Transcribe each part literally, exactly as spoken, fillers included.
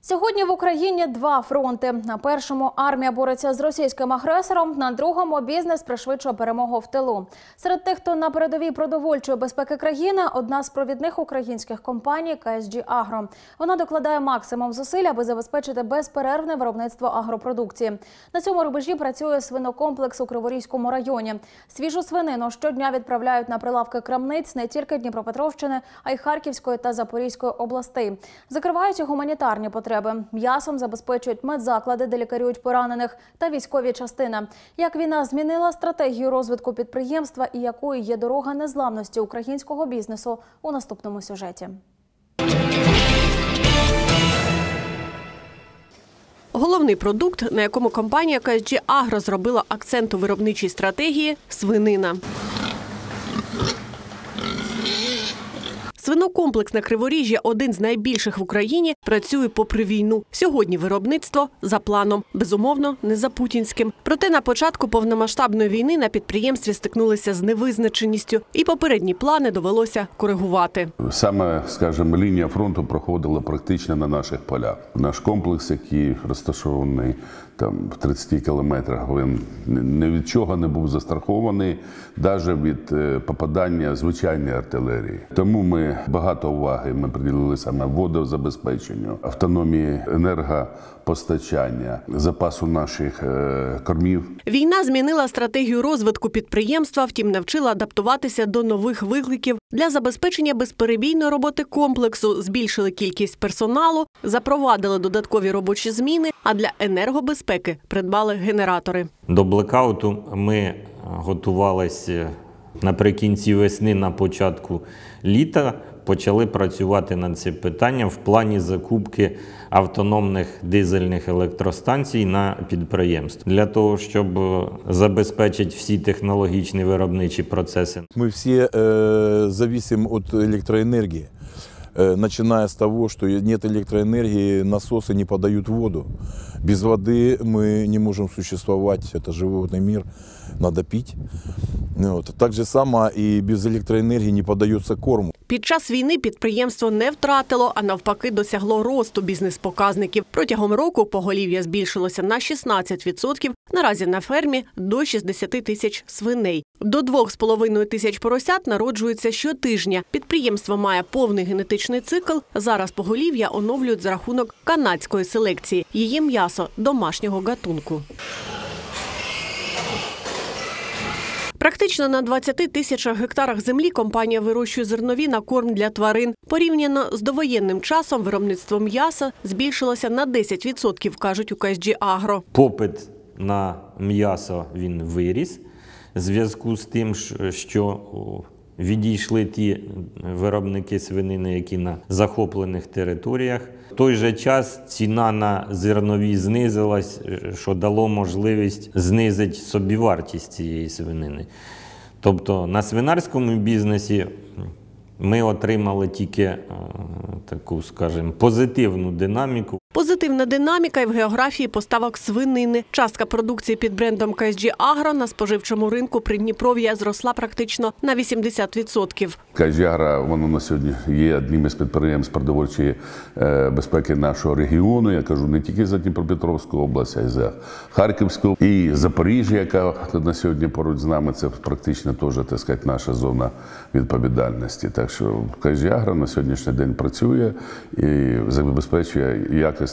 Сьогодні в Україні два фронти. На першому армія бореться з російським агресором, на другому бізнес пришвидшує перемогу в тилу. Серед тих, хто на передовій продовольчої безпеки країни, одна з провідних українських компаній – Ка Ес Джі Агро. Вона докладає максимум зусиль, аби забезпечити безперервне виробництво агропродукції. На цьому рубежі працює свинокомплекс у Криворізькому районі. Свіжу свинину щодня відправляють на прилавки крамниць не тільки Дніпропетровщини, а й Харківської та Запорізької областей. Закривають і гуманітарні потреби. М'ясом забезпечують медзаклади, де лікарюють поранених, та військові частини. Як війна змінила стратегію розвитку підприємства і якою є дорога незламності українського бізнесу – у наступному сюжеті. Головний продукт, на якому компанія Ка Ес Джі Агро зробила акцент у виробничій стратегії – свинина. Свинокомплекс на Криворіжжі, один з найбільших в Україні, працює попри війну. Сьогодні виробництво за планом. Безумовно, не за путінським. Проте на початку повномасштабної війни на підприємстві стикнулися з невизначеністю. І попередні плани довелося коригувати. Саме, скажімо, лінія фронту проходила практично на наших полях. Наш комплекс, який розташований там в тридцяти кілометрах, він ні від чого не був застрахований, навіть від попадання звичайної артилерії. Тому ми багато уваги ми приділили саме водозабезпеченню, автономії енергопостачання, запасу наших кормів. Війна змінила стратегію розвитку підприємства, втім навчила адаптуватися до нових викликів. Для забезпечення безперебійної роботи комплексу збільшили кількість персоналу, запровадили додаткові робочі зміни, а для енергобезпеки придбали генератори. До блекауту ми готувалися наприкінці весни, на початку літа, почали працювати над цим питанням в плані закупки автономних дизельних електростанцій на підприємство. Для того, щоб забезпечити всі технологічні виробничі процеси. Ми всі е, зависим від електроенергії. Начиная с того, что нет электроэнергии, насосы не подают воду. Без воды мы не можем существовать, это животный мир, надо пить. Вот. Так же само и без электроэнергии не подается корм. Під час війни підприємство не втратило, а навпаки досягло росту бізнес-показників. Протягом року поголів'я збільшилося на шістнадцять відсотків, наразі на фермі до шістдесяти тисяч свиней. До двох з половиною тисяч поросят народжується щотижня. Підприємство має повний генетичний цикл. Зараз поголів'я оновлюють за рахунок канадської селекції. Її м'ясо – домашнього гатунку. Практично на двадцяти тисячах гектарах землі компанія вирощує зернові на корм для тварин. Порівняно з довоєнним часом виробництво м'яса збільшилося на десять відсотків, кажуть у Ка Ес Джі Агро. Попит на м'ясо він виріс в зв'язку з тим, що відійшли ті виробники свинини, які на захоплених територіях. В той же час ціна на зернові знизилась, що дало можливість знизити собівартість цієї свинини. Тобто на свинарському бізнесі ми отримали тільки таку, скажімо, позитивну динаміку. Позитивна динаміка і в географії поставок свинини. Частка продукції під брендом Ка Ес Джі Агро на споживчому ринку Придніпров'я зросла практично на вісімдесят відсотків. Ка Ес Джі Агро, воно на сьогодні є одним із підприємств продовольчої безпеки нашого регіону. Я кажу не тільки за Дніпропетровську область, а й за Харківську. І Запоріжжя, яка на сьогодні поруч з нами, це практично теж, так сказати, наша зона відповідальності. Так що Ка Ес Джі Агро на сьогоднішній день працює і забезпечує якість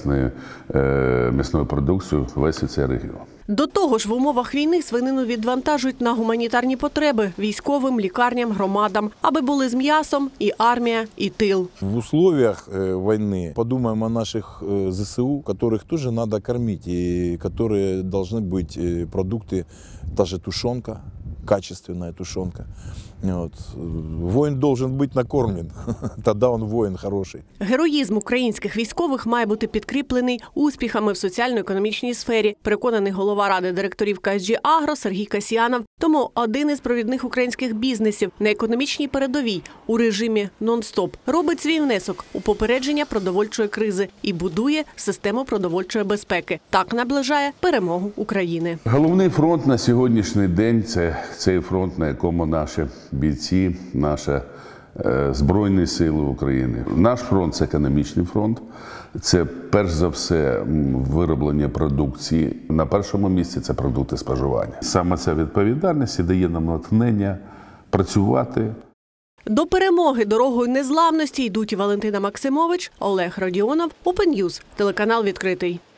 м'ясної продукції весь цей регіон. До того ж, в умовах війни свинину відвантажують на гуманітарні потреби – військовим, лікарням, громадам, аби були з м'ясом і армія, і тил. В условиях війни подумаємо о наших Зе Се У, яких теж треба кормити, і які повинні бути продукти, та же тушонка, качественная тушенка. Вот. Воин должен быть накормлен, тогда он воин хороший. Героїзм українських військових має бути підкріплений успіхами в соціально-економічній сфері, переконаний голова ради директорів Ка Ес Джі Агро Сергій Касьянов. Тому один із провідних українських бізнесів на економічній передовій у режимі нон-стоп робить свій внесок у попередження продовольчої кризи і будує систему продовольчої безпеки. Так наближає перемогу України. Головний фронт на сьогоднішній день – це цей фронт, на якому наші бійці, наші Збройні сили України. Наш фронт – це економічний фронт, Це перш за все вироблення продукції. На першому місці це продукти споживання. Саме ця відповідальність і дає нам натхнення працювати. До перемоги дорогою незламності йдуть Валентина Максимович, Олег Родіонов, Open News, телеканал «Відкритий».